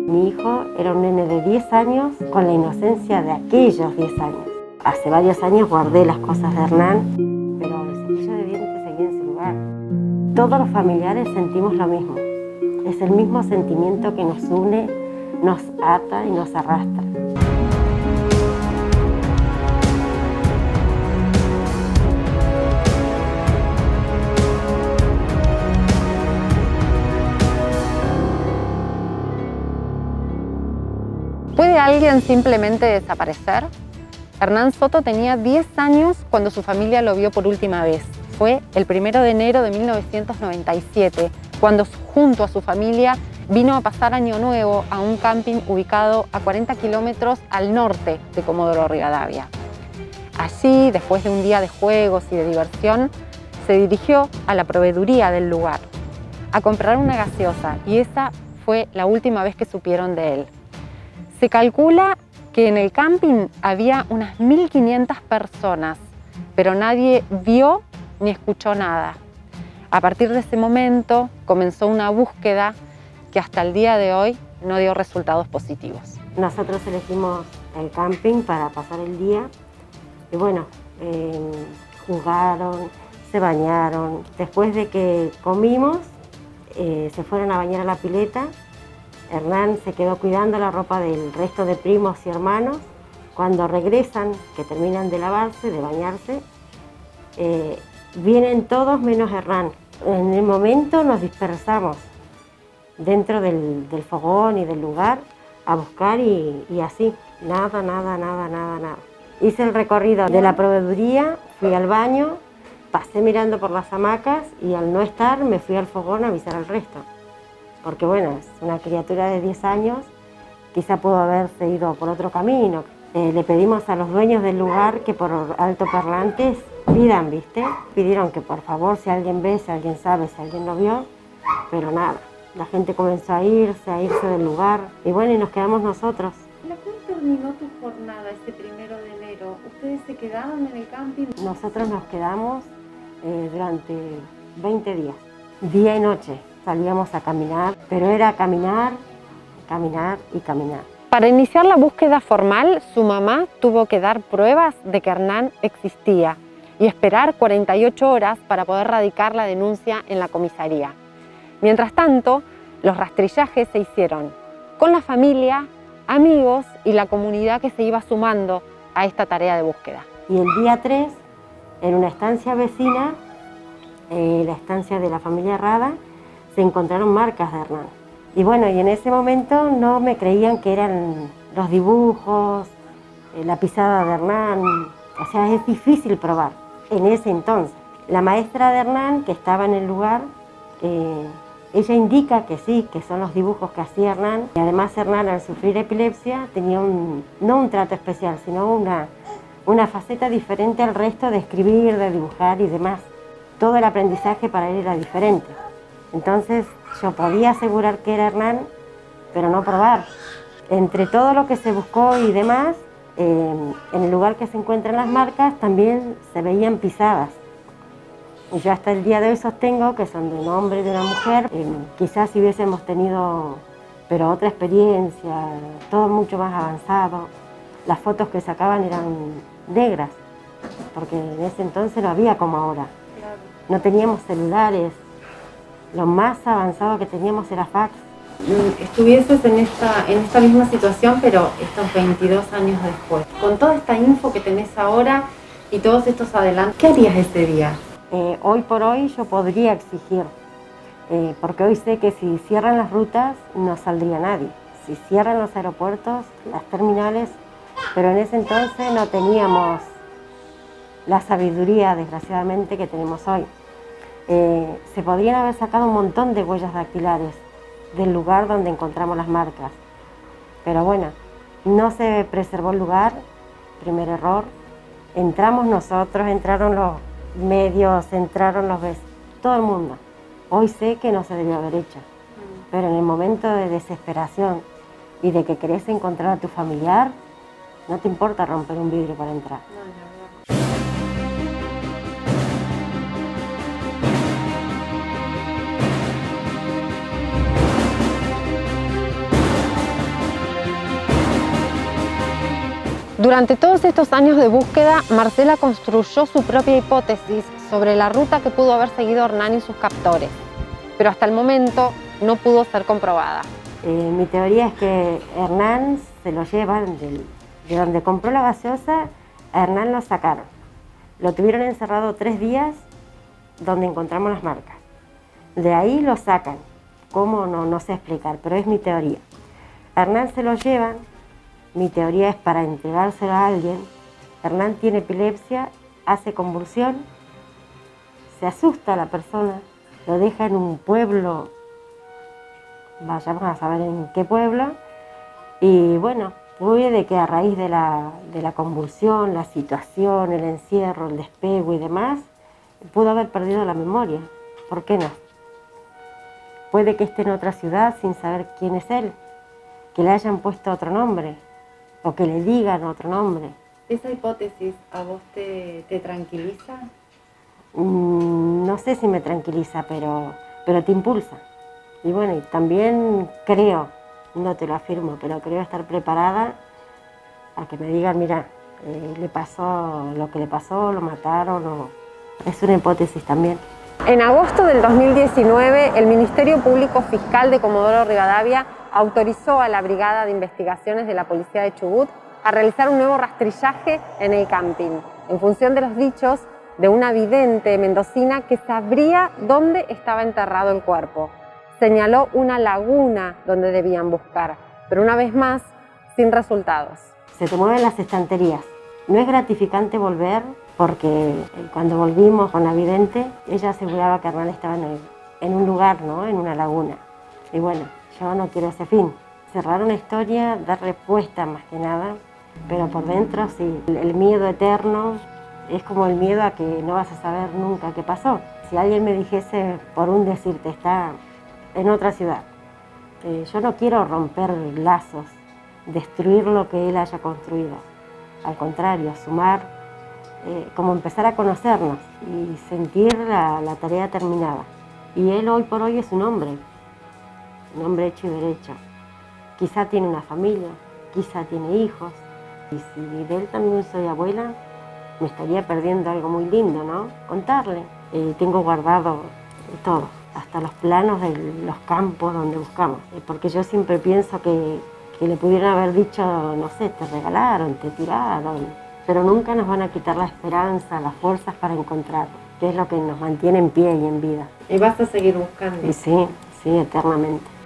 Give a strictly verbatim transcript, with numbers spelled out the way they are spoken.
Mi hijo era un nene de diez años con la inocencia de aquellos diez años. Hace varios años guardé las cosas de Hernán, pero el cepillo de dientes seguía en su lugar. Todos los familiares sentimos lo mismo. Es el mismo sentimiento que nos une, nos ata y nos arrastra. ¿Puede alguien simplemente desaparecer? Hernán Soto tenía diez años cuando su familia lo vio por última vez. Fue el primero de enero de mil novecientos noventa y siete, cuando junto a su familia vino a pasar Año Nuevo a un camping ubicado a cuarenta kilómetros al norte de Comodoro Rivadavia. Allí, después de un día de juegos y de diversión, se dirigió a la proveeduría del lugar a comprar una gaseosa, y esa fue la última vez que supieron de él. Se calcula que en el camping había unas mil quinientas personas, pero nadie vio ni escuchó nada. A partir de ese momento comenzó una búsqueda que hasta el día de hoy no dio resultados positivos. Nosotros elegimos el camping para pasar el día y bueno, eh, jugaron, se bañaron. Después de que comimos, eh, se fueron a bañar a la pileta. Hernán se quedó cuidando la ropa del resto de primos y hermanos. Cuando regresan, que terminan de lavarse, de bañarse, eh, vienen todos menos Hernán. En el momento nos dispersamos dentro del, del fogón y del lugar a buscar y, y así, nada, nada, nada, nada, nada. Hice el recorrido de la proveeduría, fui al baño, pasé mirando por las hamacas y al no estar me fui al fogón a avisar al resto. Porque bueno, es una criatura de diez años, quizá pudo haberse ido por otro camino. Eh, le pedimos a los dueños del lugar que por altoparlantes pidan, ¿viste? Pidieron que por favor, si alguien ve, si alguien sabe, si alguien lo vio, pero nada. La gente comenzó a irse, a irse del lugar y bueno, y nos quedamos nosotros. ¿La cual terminó tu jornada ese primero de enero? ¿Ustedes se quedaron en el camping? Nosotros nos quedamos eh, durante veinte días, día y noche. Salíamos a caminar, pero era caminar, caminar y caminar. Para iniciar la búsqueda formal, su mamá tuvo que dar pruebas de que Hernán existía y esperar cuarenta y ocho horas para poder radicar la denuncia en la comisaría. Mientras tanto, los rastrillajes se hicieron con la familia, amigos y la comunidad que se iba sumando a esta tarea de búsqueda. Y el día tres, en una estancia vecina, eh, la estancia de la familia Rada, se encontraron marcas de Hernán. Y bueno, y en ese momento no me creían que eran los dibujos, eh, la pisada de Hernán. O sea, es difícil probar en ese entonces. La maestra de Hernán, que estaba en el lugar, eh, ella indica que sí, que son los dibujos que hacía Hernán. Y además Hernán, al sufrir epilepsia, tenía un, no un trato especial, sino una, una faceta diferente al resto de escribir, de dibujar y demás. Todo el aprendizaje para él era diferente. Entonces yo podía asegurar que era Hernán, pero no probar. Entre todo lo que se buscó y demás, eh, en el lugar que se encuentran las marcas también se veían pisadas. Y yo hasta el día de hoy sostengo que son de un hombre y de una mujer. Eh, quizás si hubiésemos tenido pero otra experiencia, todo mucho más avanzado, las fotos que sacaban eran negras, porque en ese entonces no había como ahora. No teníamos celulares. Lo más avanzado que teníamos era fax. Estuvieses en esta, en esta misma situación, pero estos veintidós años después. Con toda esta info que tenés ahora y todos estos adelantos, ¿qué harías ese día? Eh, hoy por hoy yo podría exigir, eh, porque hoy sé que si cierran las rutas no saldría nadie. Si cierran los aeropuertos, las terminales, pero en ese entonces no teníamos la sabiduría, desgraciadamente, que tenemos hoy. Eh, se podrían haber sacado un montón de huellas dactilares del lugar donde encontramos las marcas. Pero bueno, no se preservó el lugar, primer error. Entramos nosotros, entraron los medios, entraron los vecinos, todo el mundo. Hoy sé que no se debió haber hecho, pero en el momento de desesperación y de que querés encontrar a tu familiar, no te importa romper un vidrio para entrar. Durante todos estos años de búsqueda, Marcela construyó su propia hipótesis sobre la ruta que pudo haber seguido Hernán y sus captores, pero hasta el momento no pudo ser comprobada. Eh, mi teoría es que Hernán se lo llevan del, de donde compró la gaseosa, a Hernán lo sacaron. Lo tuvieron encerrado tres días donde encontramos las marcas. De ahí lo sacan. ¿Cómo? No, no sé explicar, pero es mi teoría. Hernán se lo llevan, mi teoría es para entregárselo a alguien. Hernán tiene epilepsia, hace convulsión, se asusta a la persona, lo deja en un pueblo, vayamos a saber en qué pueblo, y bueno, puede que a raíz de la, de la convulsión, la situación, el encierro, el despego y demás, pudo haber perdido la memoria. ¿Por qué no? Puede que esté en otra ciudad sin saber quién es él, que le hayan puesto otro nombre o que le digan otro nombre. ¿Esa hipótesis a vos te, te tranquiliza? Mm, no sé si me tranquiliza, pero, pero te impulsa. Y bueno, y también creo, no te lo afirmo, pero creo estar preparada a que me digan, mira, eh, le pasó lo que le pasó, lo mataron, o... es una hipótesis también. En agosto del dos mil diecinueve, el Ministerio Público Fiscal de Comodoro Rivadavia autorizó a la Brigada de Investigaciones de la Policía de Chubut a realizar un nuevo rastrillaje en el camping, en función de los dichos de una vidente mendocina que sabría dónde estaba enterrado el cuerpo. Señaló una laguna donde debían buscar, pero una vez más, sin resultados. Se te mueven las estanterías. No es gratificante volver, porque cuando volvimos con la vidente, ella aseguraba que Hernán estaba en, el, en un lugar, ¿no? En una laguna. Y bueno, yo no quiero ese fin. Cerrar una historia, dar respuesta más que nada, pero por dentro sí. El, el miedo eterno es como el miedo a que no vas a saber nunca qué pasó. Si alguien me dijese, por un decirte, está en otra ciudad, eh, yo no quiero romper lazos, destruir lo que él haya construido. Al contrario, sumar, eh, como empezar a conocernos y sentir la, la tarea terminada. Y él hoy por hoy es un hombre, un hombre hecho y derecho. Quizá tiene una familia, quizá tiene hijos. Y si de él también soy abuela, me estaría perdiendo algo muy lindo, ¿no? Contarle. Eh, tengo guardado todo, hasta los planos de los campos donde buscamos. Eh, porque yo siempre pienso que, que le pudieran haber dicho, no sé, te regalaron, te tiraron. Pero nunca nos van a quitar la esperanza, las fuerzas para encontrarlo, que es lo que nos mantiene en pie y en vida. ¿Y vas a seguir buscando? Y sí, sí, eternamente.